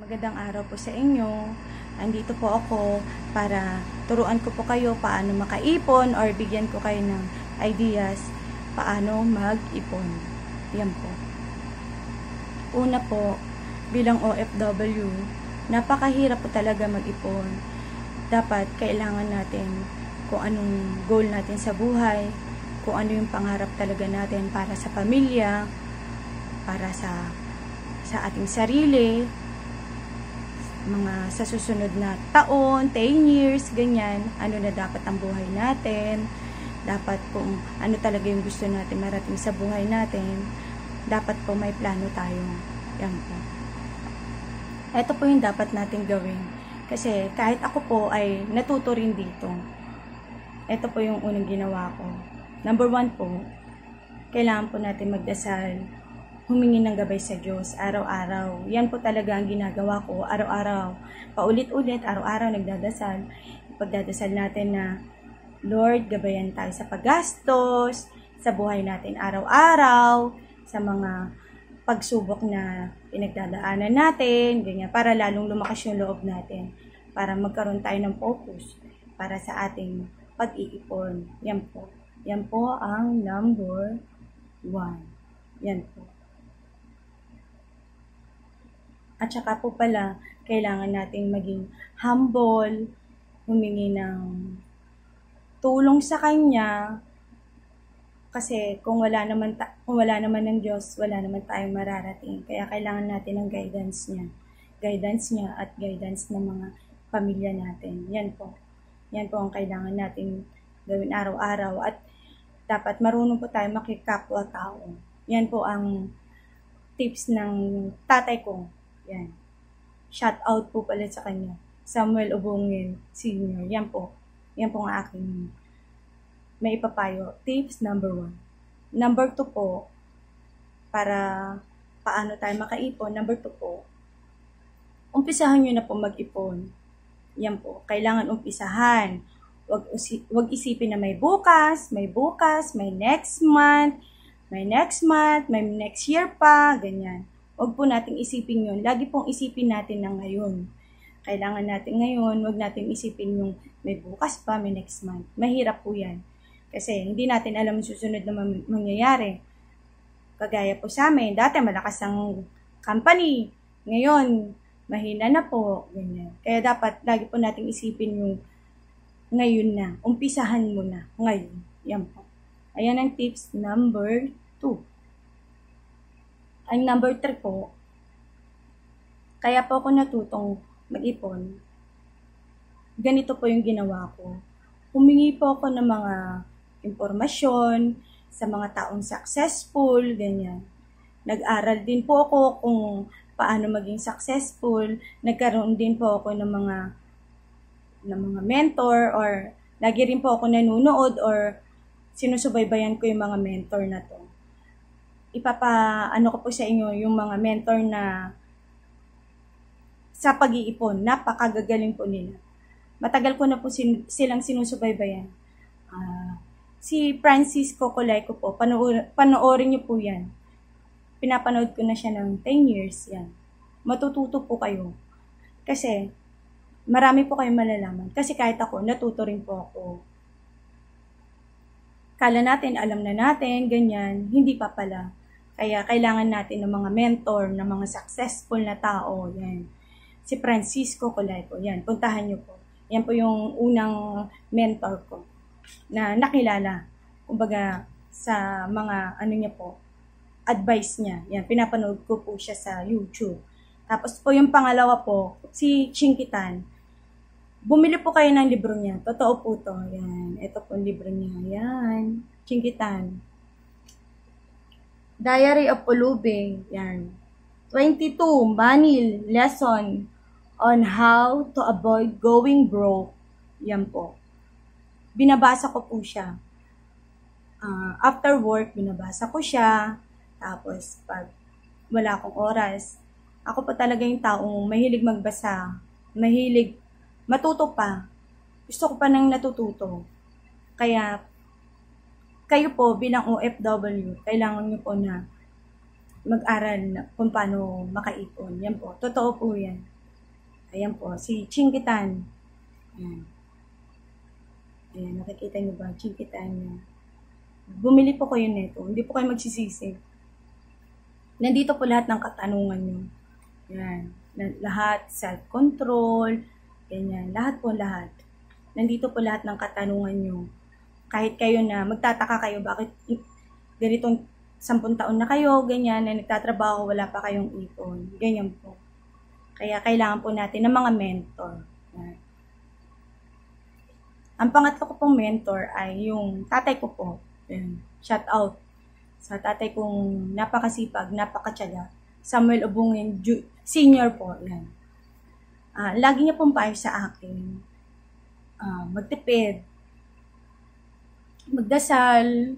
Magandang araw po sa inyo. Andito po ako para turuan ko po kayo paano makaipon or bigyan ko kayo ng ideas paano mag-ipon. Yan po. Una po, bilang OFW, napakahirap po talaga mag-ipon. Dapat kailangan natin kung anong goal natin sa buhay, kung ano yung pangarap talaga natin para sa pamilya, para sa ating sarili, mga sa susunod na taon, 10 years, ganyan, ano na dapat ang buhay natin, dapat kung ano talaga yung gusto natin marating sa buhay natin, dapat po may plano tayo. Yan po. Ito po yung dapat natin gawin. Kasi kahit ako po ay natuto rin dito. Ito po yung unang ginawa ko. Number 1 po, kailangan po natin magdasal, humingi ng gabay sa Diyos araw-araw. Yan po talaga ang ginagawa ko araw-araw. Paulit-ulit, araw-araw nagdadasal. Pagdadasal natin na, Lord, gabayan tayo sa paggastos, sa buhay natin araw-araw, sa mga pagsubok na pinagdadaanan natin, ganyan, para lalong lumakas yung loob natin, para magkaroon tayo ng focus para sa ating pag-iipon. Yan po. Yan po ang number 1. Yan po. At saka po pala, kailangan nating maging humble, humingi ng tulong sa Kanya, kasi kung wala naman ng Diyos, wala naman tayong mararating. Kaya kailangan natin ng guidance niya. Guidance niya at guidance ng mga pamilya natin. Yan po. Yan po ang kailangan natin gawin araw-araw. At dapat marunong po tayo makikapwa-tao. Yan po ang tips ng tatay ko. Yan. Shout out po pala sa kanya. Samuel Ubongin Sr. Yan po. Yan po ang aking may ipapayo. Tips number 1. Number 2 po, para paano tayo makaipon. Number 2 po, umpisahan nyo na po mag-ipon. Yan po. Kailangan umpisahan. Wag isipin na may bukas, may next month, may next year pa, ganyan. Huwag po nating isipin yun. Lagi pong isipin natin na ngayon. Kailangan natin ngayon, huwag natin isipin yung may bukas pa, may next month. Mahirap po yan. Kasi hindi natin alam yung susunod na mangyayari. Kagaya po sa amin, dati malakas ang company. Ngayon, mahina na po. Ganyan. Kaya dapat lagi po nating isipin yung ngayon na. Umpisahan mo na. Ngayon. Yan po. Ayan ang tips number 2. Ang number 3 po, kaya po ako natutong mag-ipon. Ganito po yung ginawa ko. Humingi po ako ng mga impormasyon sa mga taong successful, ganyan. Nag-aral din po ako kung paano maging successful. Nagkaroon din po ako ng mga mentor, or lagi rin po ako nanonood or sinusubaybayan ko yung mga mentor na to. Ano ko po sa inyo yung mga mentor na sa pag-iipon. Napakagagaling po nila. Matagal ko na po silang sinusubaybayan. Si Francisco Colayco po, panoorin niyo po yan. Pinapanood ko na siya ng 10 years yan. Matututo po kayo. Kasi marami po kayong malalaman. Kasi kahit ako, natuto rin po ako. Kala natin, alam na natin, ganyan. Hindi pa pala. Kaya kailangan natin ng mga mentor, ng mga successful na tao. Yan. Si Francisco Colayco. Yan. Puntahan niyo po. Yan po yung unang mentor ko na nakilala. Kumbaga, sa mga niya po, advice niya. Yan. Pinapanood ko po siya sa YouTube. Tapos po yung pangalawa po, si Chinkitan. Bumili po kayo ng libro niya. Totoo po to. Yan. Ito po yung libro niya. Yan. Chinkitan. Diary of Ulubing. Yan. 22 Money Lesson on how to avoid going broke. Yan po. Binabasa ko po siya. After work, binabasa ko siya. Tapos, pag wala akong oras, ako po talaga yung taong mahilig magbasa. Mahilig matuto pa. Gusto ko pa nang natututo. Kaya, kayo po bilang OFW, kailangan nyo po na mag-aral na kung paano makaipon. Yan po. Totoo po yan. Ayan po, si Chinkitan. Ayan. Ayan, nakikita niyo ba? Chinkitan niya. Bumili po kayo nito. Hindi po kayo magsisisi. Nandito po lahat ng katanungan niyo. Ayan. Lahat, self-control, ganyan. Lahat po, lahat. Nandito po lahat ng katanungan niyo. Kahit kayo na, magtataka kayo, bakit ganitong 10 taon na kayo, ganyan, na nagtatrabaho, wala pa kayong ipon. Ganyan po. Kaya kailangan po natin ng mga mentor. Yan. Ang pangatlo ko pong mentor ay yung tatay ko po. Yan. Shout out sa tatay kong napakasipag, napakatyaga. Samuel Obungin Senior po. Yan. Lagi niya pong payo sa akin. Magtipid. Magdasal.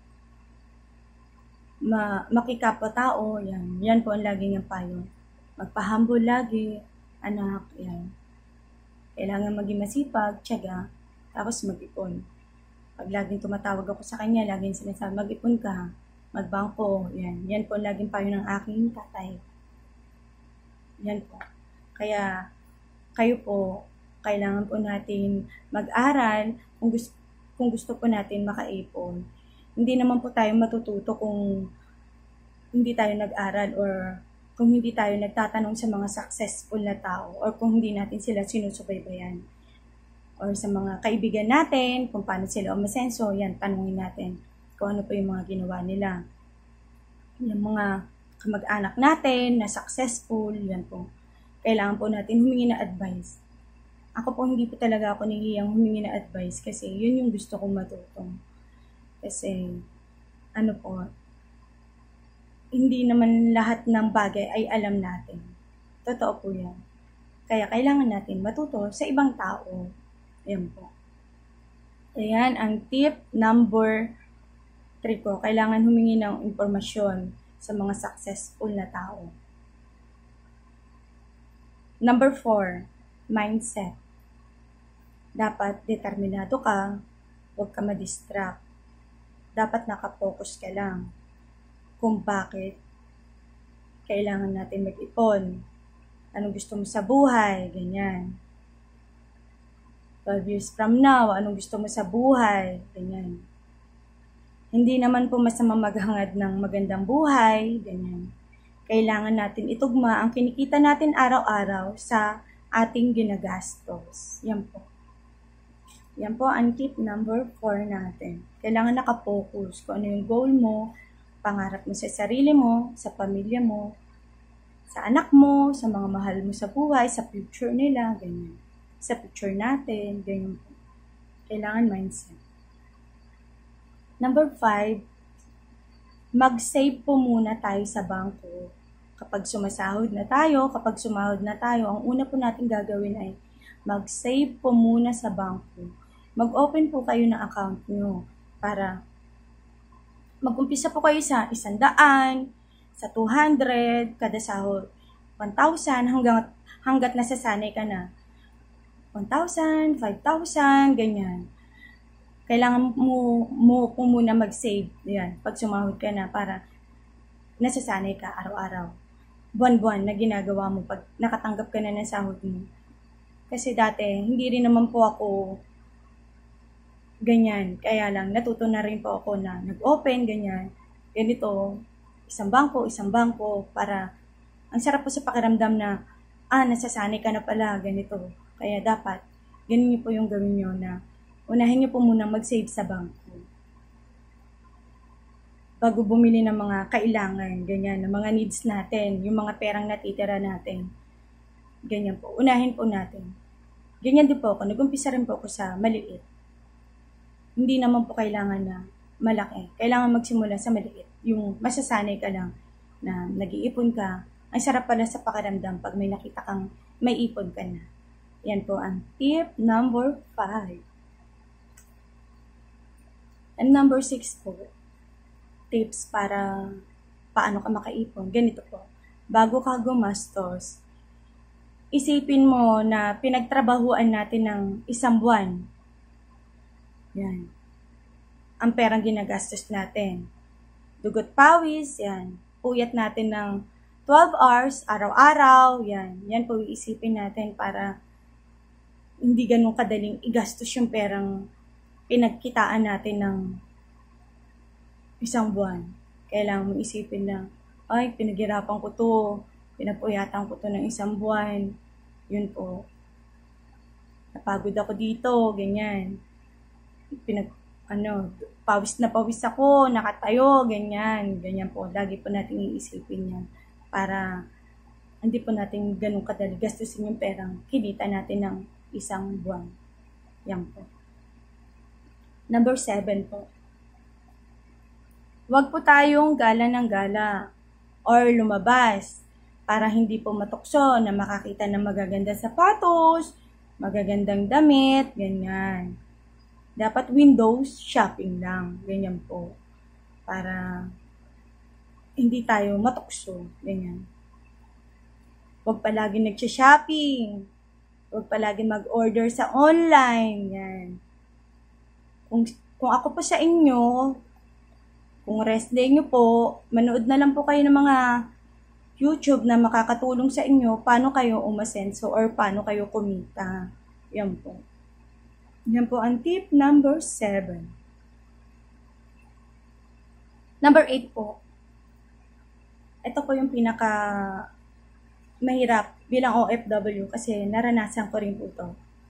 Makikapwa-tao. Yan. Yan po ang lagi niyang payo. Magpahumble lagi, anak, yan. Kailangan maging masipag, tiyaga, tapos mag-ipon. Pag laging tumatawag ako sa kanya, laging sinasabi, mag-ipon ka, magbangko, yan. Yan po laging payo ng aking tatay. Yan po. Kaya, kayo po, kailangan po natin mag-aral kung gusto po natin makaipon. Hindi naman po tayo matututo kung hindi tayo nag-aral or kung hindi tayo nagtatanong sa mga successful na tao or kung hindi natin sila sinusubaybayan. Or sa mga kaibigan natin, kung paano sila umasenso, yan, tanungin natin kung ano po yung mga ginawa nila. Yung mga kamag-anak natin na successful, yan po. Kailangan po natin humingi na advice. Ako po hindi po talaga ako nahihiyang humingi na advice kasi yun yung gusto kong matutong. Kasi, ano po, hindi naman lahat ng bagay ay alam natin. Totoo po yan. Kaya kailangan natin matuto sa ibang tao. Ayan po. Ayan, ang tip number 3 ko. Kailangan humingi ng impormasyon sa mga successful na tao. Number 4, mindset. Dapat determinado ka, huwag ka ma-distract. Dapat nakapokus ka lang kung bakit kailangan natin mag-ipon. Anong gusto mo sa buhay, ganyan. 12 years from now, anong gusto mo sa buhay, ganyan. Hindi naman po masama maghangad ng magandang buhay, ganyan. Kailangan natin itugma ang kinikita natin araw-araw sa ating ginagastos. Yan po. Yan po ang tip number 4 natin. Kailangan nakapokus kung ano yung goal mo, pangarap mo sa sarili mo, sa pamilya mo, sa anak mo, sa mga mahal mo sa buhay, sa future nila, ganyan. Sa future natin, ganyan po. Kailangan mindset. Number 5, mag-save po muna tayo sa bangko. Kapag sumahod na tayo, ang una po natin gagawin ay mag-save po muna sa bangko. Mag-open po kayo ng account nyo para mag-umpisa po kayo sa 100, sa 200, kada sahod, 1,000 hanggat nasasanay ka na. 1,000, 5,000, ganyan. Kailangan mo po muna mag-save. Yan, pag sumahod ka na para nasasanay ka araw-araw. Buwan-buwan na ginagawa mo pag nakatanggap ka na ng sahod mo. Kasi dati, hindi rin naman po ako ganyan. Kaya lang, natuto na rin po ako na nag-open, ganyan. Ganito, isang bangko, para ang sarap po sa pakiramdam na, nasasanay ka na pala, ganito. Kaya dapat, ganun niyo po yung gawin niyo na unahin niyo po muna mag-save sa bangko. Bago bumili ng mga kailangan, ganyan, ng mga needs natin, yung mga perang natitira natin. Ganyan po, unahin po natin. Ganyan din po ako, nag-umpisa rin po ako sa maliit. Hindi naman po kailangan na malaki. Kailangan magsimula sa maliit. Yung masasanay ka lang na nag-iipon ka. Ang sarap pala sa pakiramdam pag may nakita kang may ipon ka na. Yan po ang tip number 5. And number 6 po, tips para paano ka makaipon. Ganito po. Bago ka gumastos, isipin mo na pinagtrabahuan natin ng 1 buwan. Yan. Ang perang ginagastos natin. Dugot pawis, yan. Puyat natin ng 12 hours, araw-araw, yan. Yan po iisipin natin para hindi ganun kadaling igastos yung perang pinagkitaan natin ng isang buwan. Kailangan mo isipin na, ay, pinaghirapan ko to, pinapuyatan ko to ng isang buwan. Yun po. Napagod ako dito, ganyan. Pawis na pawis ako, nakatayo, ganyan. Ganyan po. Lagi po natin iisipin yan para hindi po natin ganun kadali gastusin yung perang kinita natin ng isang buwan. Yan po. Number 7 po. Huwag po tayong gala ng gala or lumabas para hindi po matukso na makakita ng magagandang sapatos, magagandang damit, ganyan. Dapat windows shopping lang, ganyan po. Para hindi tayo matukso, ganyan. Huwag palagi nagsha-shopping. Huwag palagi mag-order sa online, yan. Kung ako po sa inyo, kung rest day nyo po, manood na lang po kayo ng mga YouTube na makakatulong sa inyo paano kayo umasenso or paano kayo kumita. Yan po. Yan po ang tip number 7. Number 8 po. Ito po yung pinaka mahirap bilang OFW kasi naranasan ko rin po ito.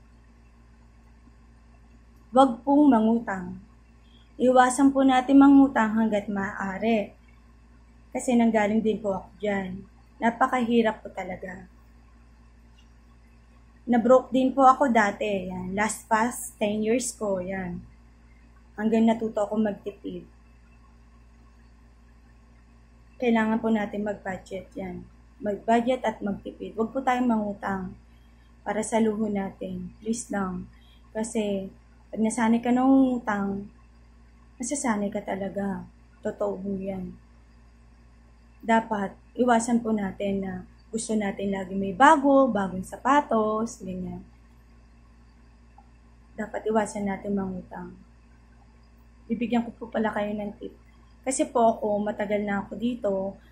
Huwag pong mangutang. Iwasan po natin mangutang hanggat maaari. Kasi nanggaling din po ako dyan. Napakahirap po talaga. Na-broke din po ako dati. Yan. Last past 10 years ko. Yan. Hanggang natuto ako magtipid. Kailangan po natin mag-budget. Yan. Mag-budget at magtipid. Huwag po tayong mangutang para sa luho natin. Please lang. Kasi pag nasanay ka ng utang, masasanay ka talaga. Totoo po yan. Dapat iwasan po natin na gusto natin lagi may bagong sapatos, ganyan. Dapat iwasan natin mangutang. Bibigyan ko po pala kayo ng tip. Kasi po ako, matagal na ako dito.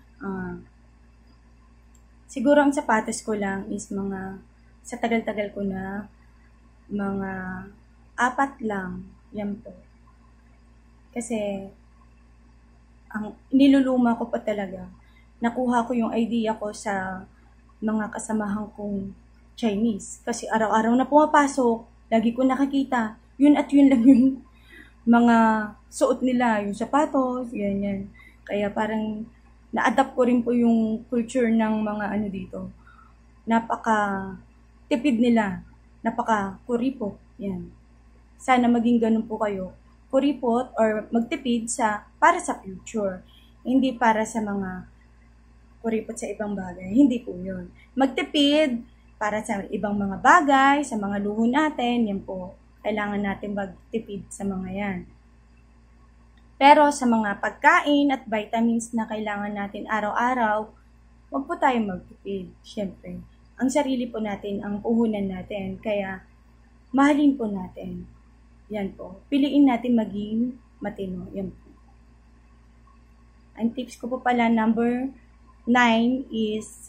Siguro ang sapatos ko lang is sa tagal-tagal ko na, mga 4 lang. Yan po. Kasi, ang niluluma ko pa talaga. Nakuha ko yung idea ko sa mga kasamahan kong Chinese. Kasi araw-araw na pumapasok, lagi ko nakakita, yun at yun lang yung mga suot nila, yung sapatos, ganyan. Kaya parang na-adapt ko rin po yung culture ng mga dito. Napaka-tipid nila, napaka-kuripot, yan. Sana maging ganun po kayo. Kuripot or magtipid para sa future. Hindi para sa mga kuripot sa ibang bagay. Hindi po yun. Magtipid para sa ibang mga bagay, sa mga luho natin, yan po. Kailangan natin magtipid sa mga yan. Pero sa mga pagkain at vitamins na kailangan natin araw-araw, huwag po tayong magtipid. Siyempre, ang sarili po natin, ang puhunan natin. Kaya, mahalin po natin. Yan po. Piliin natin maging matino. Yan po. Ang tips ko po pala, number 9 is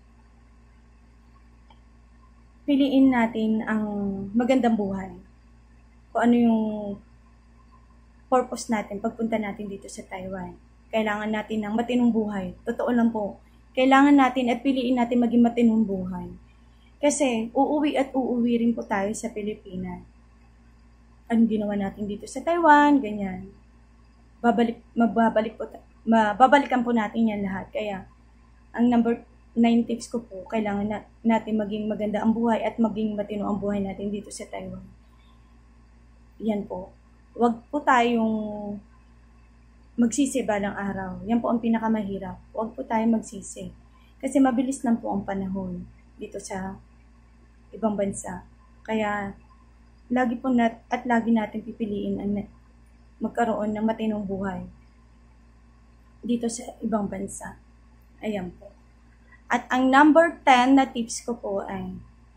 piliin natin ang magandang buhay. Kung ano yung purpose natin pagpunta natin dito sa Taiwan. Kailangan natin ng matinong buhay. Totoo lang po. Kailangan natin at piliin natin maging matinong buhay. Kasi uuwi at uuwi rin po tayo sa Pilipinas. Anong ginawa natin dito sa Taiwan, ganyan. Babalikan po natin yan lahat. Kaya, ang number 9 tips ko po, kailangan natin maging maganda ang buhay at maging matino ang buhay natin dito sa Taiwan. Yan po. Huwag po tayong magsisi balang araw. Yan po ang pinakamahirap. Huwag po tayong magsisi. Kasi mabilis lang po ang panahon dito sa ibang bansa. Kaya, lagi natin pipiliin ang magkaroon ng matinong buhay dito sa ibang bansa. Ayan po. At ang number 10 na tips ko po ay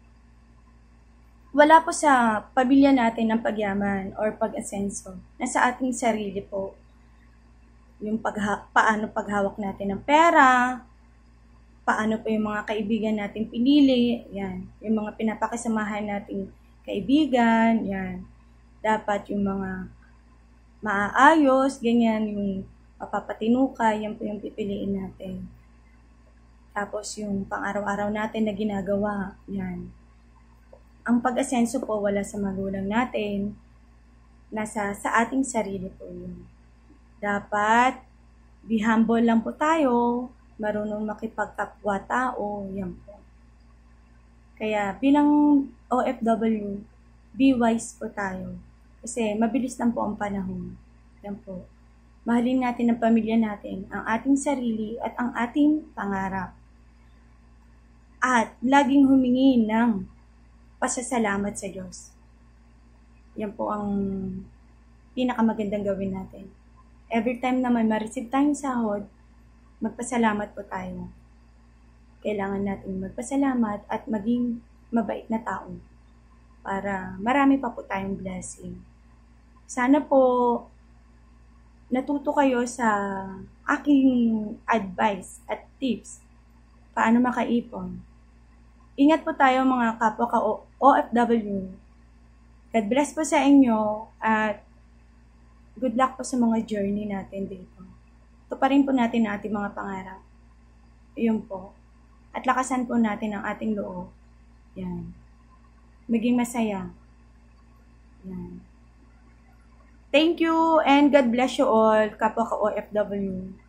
wala po sa pamilya natin ng pagyaman or pag-asenso. Nasa ating sarili po yung paano paghawak natin ng pera, paano pa yung mga kaibigan nating pinili, yan. Yung mga pinapakisamahan nating kaibigan, yan. Dapat yung mga maaayos, ganyan, yung mapapatinuka, yan po yung pipiliin natin. Tapos yung pang-araw-araw natin na ginagawa, yan. Ang pag-asenso po wala sa magulang natin, nasa sa ating sarili po yun. Dapat, be humble lang po tayo, marunong makipagkapwa-tao, yan po. Kaya bilang OFW, be wise po tayo. Kasi mabilis lang po ang panahon. Yan po. Mahalin natin ang pamilya natin, ang ating sarili at ang ating pangarap. At laging humingi ng pasasalamat sa Diyos. Yan po ang pinakamagandang gawin natin. Every time na may ma-receive tayong sahod, magpasalamat po tayo. Kailangan natin magpasalamat at maging mabait na tao para marami pa po tayong blessing. Sana po natuto kayo sa aking advice at tips paano makaipon. Ingat po tayo mga kapwa ka-OFW. God bless po sa inyo at good luck po sa mga journey natin dito. Tuparin po natin ang ating mga pangarap. Yun po. At lakasan po natin ang ating loob. Yan. Maging masaya. Yan. Thank you and God bless you all, kapwa ka-OFW.